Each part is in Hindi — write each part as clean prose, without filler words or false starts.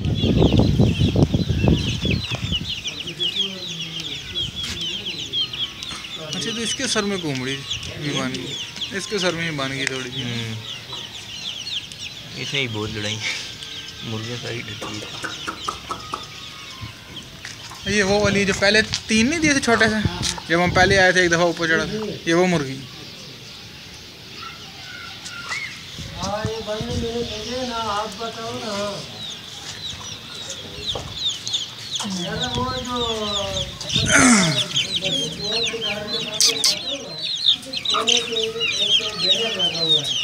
अच्छा तो इसके सर में घूमड़ी बानगी, इसके सर में ही बानगी थोड़ी सी। इसमें ही बहुत लड़ाई मुर्गे सारी डरती है। ये वो वाली जो पहले 3 नहीं दिए थे छोटे से, जब हम पहले आए थे एक दफ़ा ऊपर चढ़ा था, ये वो मुर्गी। हाँ ये बंदे मेरे भेजे ना, आप बताओ ना। यार वो जो बैनर लगा हुआ है,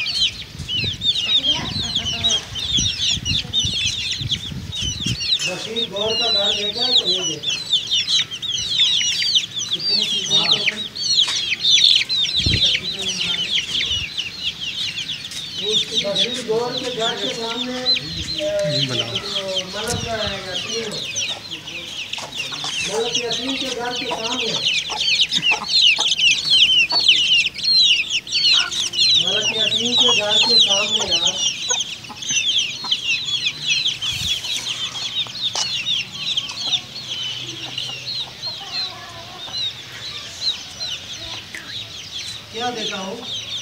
बशीर गौर का घर देखा है तो नहीं देखा? कितनी चीज़ें बशीर गौर के घर के सामने मलक यासीन के घर के सामने, मलक यासीन के घर के सामने यार। क्या देखा हूँ?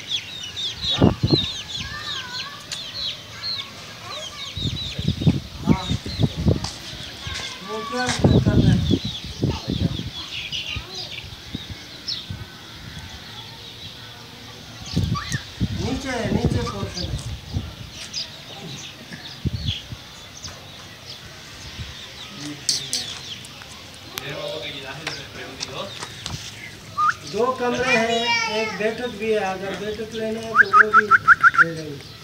हाँ वो क्या कर रहे हैं? नीचे पोर्शन है। दो कमरे हैं, एक बैठक भी है, अगर बैठक लेना है तो वो भी दे देंगे।